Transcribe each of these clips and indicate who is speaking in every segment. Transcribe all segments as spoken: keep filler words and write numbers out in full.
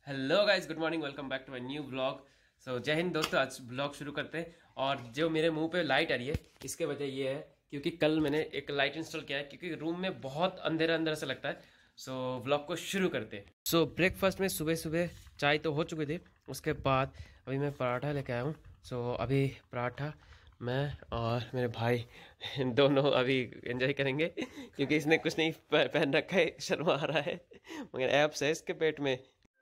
Speaker 1: Hello guys, good morning, welcome back to my new vlog. So जय हिंद दोस्तों। आज व्लॉग शुरू करते हैं। और जो मेरे मुंह पे लाइट आ रही है इसके वजह ये है क्योंकि कल मैंने एक लाइट इंस्टॉल किया है, क्योंकि रूम में बहुत अंधेरा अंधेरा सा लगता है। सो so, व्लॉग को शुरू करते हैं। सो so, ब्रेकफास्ट में सुबह सुबह चाय तो हो चुकी थी, उसके बाद अभी मैं पराठा लेके आया हूँ। सो so, अभी पराठा मैं और मेरे भाई दोनों अभी एंजॉय करेंगे, क्योंकि इसने कुछ नहीं पहन रखा है, शर्मा आ रहा है, मगर एब्स है इसके पेट में।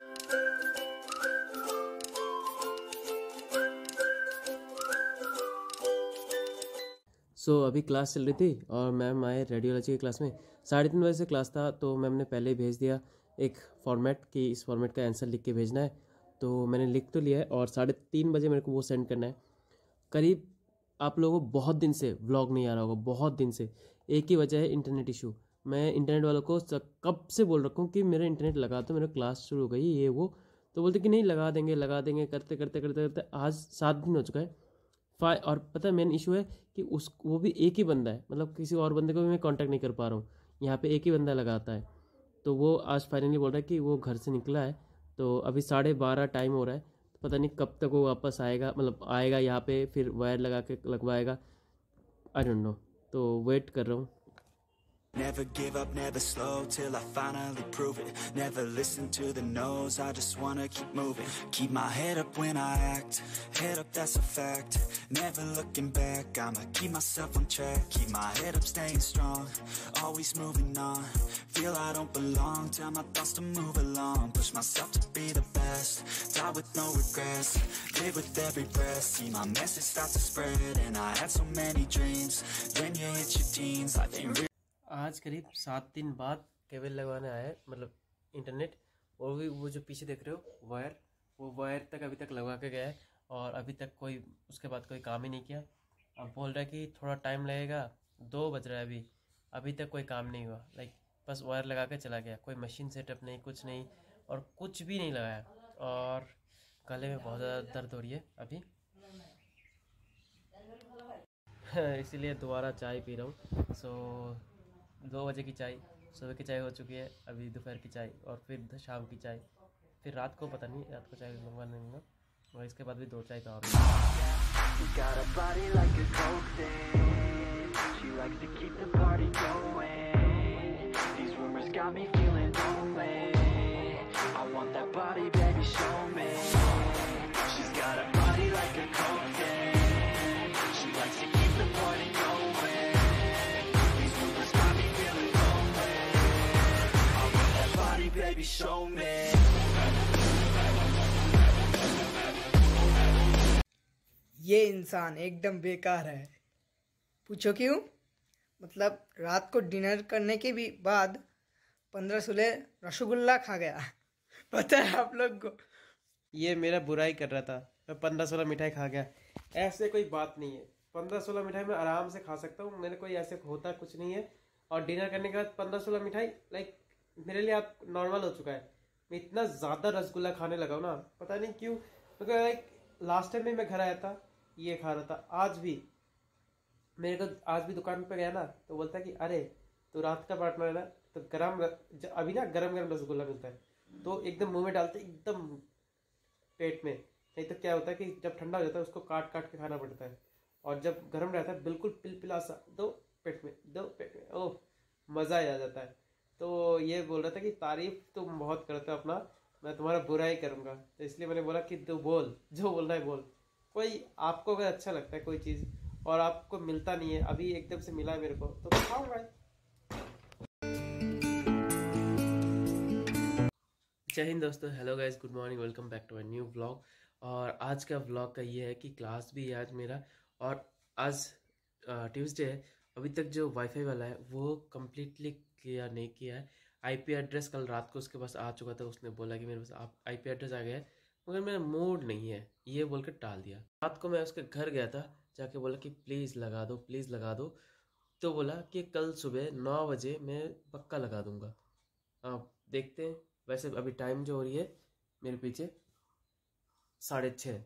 Speaker 1: सो so, अभी क्लास चल रही थी और मैम आए रेडियोलॉजी की क्लास में। साढ़े तीन बजे से क्लास था, तो मैम ने पहले ही भेज दिया एक फॉर्मेट कि इस फॉर्मेट का आंसर लिख के भेजना है। तो मैंने लिख तो लिया है और साढ़े तीन बजे मेरे को वो सेंड करना है। करीब आप लोगों को बहुत दिन से व्लॉग नहीं आ रहा होगा, बहुत दिन से। एक ही वजह है, इंटरनेट इशू। मैं इंटरनेट वालों को कब से बोल रखा हूँ कि मेरा इंटरनेट लगा दो, मेरा क्लास शुरू हो गई ये वो। तो बोलते कि नहीं लगा देंगे लगा देंगे, करते करते करते करते आज सात दिन हो चुका है। फाइ और पता है मेन इशू है कि उस वो भी एक ही बंदा है, मतलब किसी और बंदे को भी मैं कांटेक्ट नहीं कर पा रहा हूँ। यहाँ पे एक ही बंदा लगाता है। तो वो आज फाइनली बोल रहा है कि वो घर से निकला है। तो अभी साढ़े बारह टाइम हो रहा है, तो पता नहीं कब तक वो वापस आएगा, मतलब आएगा यहाँ पे फिर वायर लगा के लगवाएगा। आई डोंट नो, तो वेट कर रहा हूँ।
Speaker 2: Never give up, never slow, till I finally prove it. Never listen to the no's, I just wanna keep moving. Keep my head up when I act, head up that's a fact. Never looking back, I'ma keep myself on track. Keep my head up, staying strong, always moving on. Feel I don't belong, tell my thoughts to move along. Push myself to be the best, die with no regrets. Live with every breath, see my message start to spread. And I had so many dreams, then you hit your teens, life ain't real.
Speaker 1: आज करीब सात दिन बाद cable लगवाने आया है, मतलब internet. और भी वो जो पीछे देख रहे हो वायर, वो वायर तक अभी तक लगवा के गया है और अभी तक कोई उसके बाद कोई काम ही नहीं किया। अब बोल रहा है कि थोड़ा टाइम लगेगा, दो बज रहा है अभी, अभी तक कोई काम नहीं हुआ। लाइक बस वायर लगा के चला गया, कोई मशीन सेटअप नहीं, कुछ नहीं, और कुछ भी नहीं लगाया। और गले में बहुत ज़्यादा दर्द हो रही है अभी इसीलिए दोबारा चाय पी रहा हूँ। सो दो बजे की चाय, सुबह की चाय हो चुकी है, अभी दोपहर की चाय और फिर शाम की चाय, फिर रात को पता नहीं, रात को चाय लूँगा नहीं लूँगा, और इसके बाद भी दो चाय का और।
Speaker 2: Baby, show me.
Speaker 3: ये इंसान एकदम बेकार है। पूछो क्यों? मतलब रात को डिनर करने के भी बाद पंद्रह सोलह रसगुल्ला खा गया पता है आप लोग को?
Speaker 1: ये मेरा बुराई कर रहा था, मैं पंद्रह सोलह मिठाई खा गया। ऐसे कोई बात नहीं है, पंद्रह सोलह मिठाई मैं आराम से खा सकता हूँ, मेरे कोई ऐसे होता कुछ नहीं है। और डिनर करने के बाद पंद्रह सोलह मिठाई लाइक मेरे लिए आप नॉर्मल हो चुका है। मैं इतना ज़्यादा रसगुल्ला खाने लगा हूँ ना, पता नहीं क्यों। क्योंकि लाइक लास्ट टाइम भी मैं घर आया था, ये खा रहा था। आज भी मेरे को, आज भी दुकान पे गया ना, तो बोलता है कि अरे तो रात का पार्टनर है ना, तो गरम अभी ना गरम गरम रसगुल्ला मिलता है, तो एकदम मुंह में डालते एकदम पेट में। नहीं तो क्या होता है कि जब ठंडा हो जाता है उसको काट काट के खाना पड़ता है, और जब गर्म रहता है बिल्कुल पिलपिला सा, दो पेट में दो पेट में, ओह मज़ा आ जाता है। तो ये बोल रहा था कि तारीफ तुम बहुत करते हो अपना, मैं तुम्हारा बुरा ही करूँगा। तो इसलिए मैंने बोला कि तू बोल, जो बोल रहा है बोल। कोई आपको अगर अच्छा लगता है कोई चीज़ और आपको मिलता नहीं है, अभी एकदम से मिला है मेरे को, तो खाऊंगा। जय हिंद दोस्तों, hello guys, good morning, welcome back to my new vlog. और आज का व्लॉग का ये है कि क्लास भी है आज मेरा, और आज ट्यूसडे है। अभी तक जो वाईफाई वाला है वो कम्प्लीटली किया नहीं किया है। आईपी एड्रेस कल रात को उसके पास आ चुका था, उसने बोला कि मेरे पास आप आईपी एड्रेस आ गया है, मगर मेरा मूड नहीं है, ये बोल कर टाल दिया। रात को मैं उसके घर गया था, जाके बोला कि प्लीज़ लगा दो प्लीज़ लगा दो। तो बोला कि कल सुबह नौ बजे मैं पक्का लगा दूंगा। आप देखते हैं। वैसे अभी टाइम जो हो रही है मेरे पीछे साढ़े छः।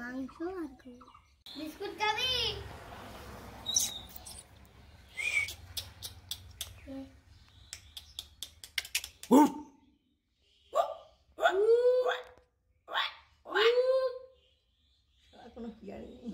Speaker 4: बिस्कुट का भी।
Speaker 3: কোনো কিয়া নেই।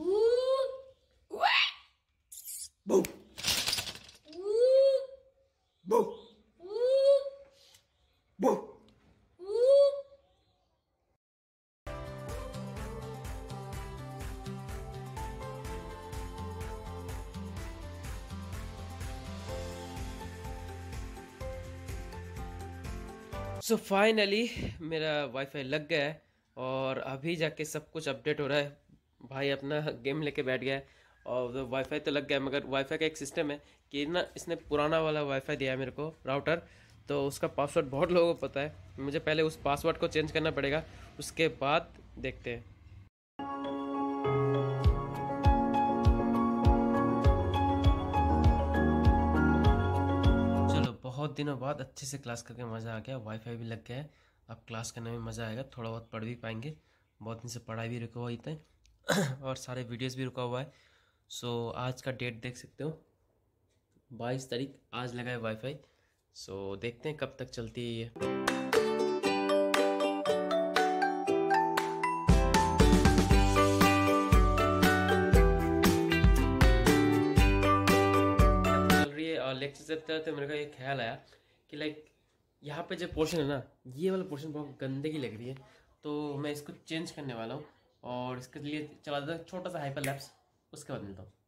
Speaker 1: सो फाइनली मेरा वाईफाई लग गया है और अभी जाके सब कुछ अपडेट हो रहा है। भाई अपना गेम लेके बैठ गया है और वाईफाई तो लग गया है, मगर वाईफाई का एक सिस्टम है कि ना इसने पुराना वाला वाईफाई दिया है मेरे को राउटर, तो उसका पासवर्ड बहुत लोगों को पता है। मुझे पहले उस पासवर्ड को चेंज करना पड़ेगा, उसके बाद देखते हैं। बहुत दिनों बाद अच्छे से क्लास करके मज़ा आ गया, वाईफाई भी लग गया है। अब क्लास करने में मज़ा आएगा, थोड़ा बहुत पढ़ भी पाएंगे। बहुत दिन से पढ़ाई भी रुका हुआ इतना और सारे वीडियोस भी रुका हुआ है। सो आज का डेट देख सकते हो, बाईस तारीख आज लगा है वाईफाई। सो देखते हैं कब तक चलती है ये। लेक्चर चलते रहते मेरे को एक ख्याल आया कि लाइक यहाँ पे जो पोर्शन है ना, ये वाला पोर्शन बहुत गंदगी लग रही है, तो मैं इसको चेंज करने वाला हूँ और इसके लिए चला देता हूँ छोटा सा हाइपर लैप्स, उसके बाद मिलता हूँ।